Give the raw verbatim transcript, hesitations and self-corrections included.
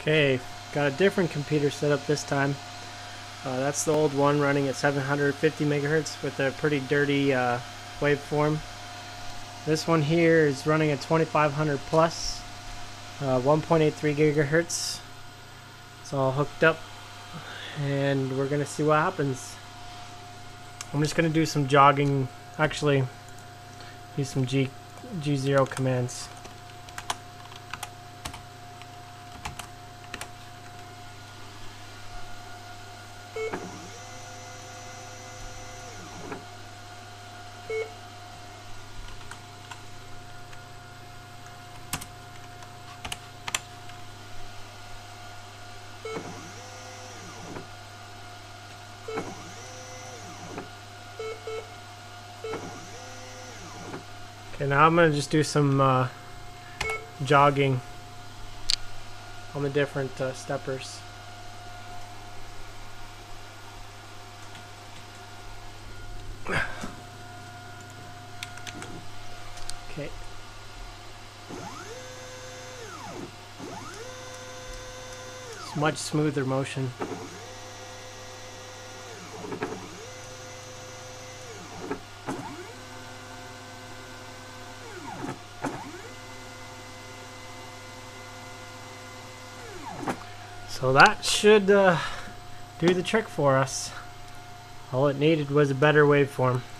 Okay, got a different computer set up this time. Uh, that's the old one running at seven hundred fifty megahertz with a pretty dirty uh, waveform. This one here is running at twenty-five hundred plus, uh, one point eight three gigahertz. It's all hooked up, and we're gonna see what happens. I'm just gonna do some jogging. Actually, use some G G zero commands. Okay, now I'm going to just do some uh, jogging on the different uh, steppers. Okay. It's much smoother motion. So that should uh, do the trick for us. All it needed was a better waveform.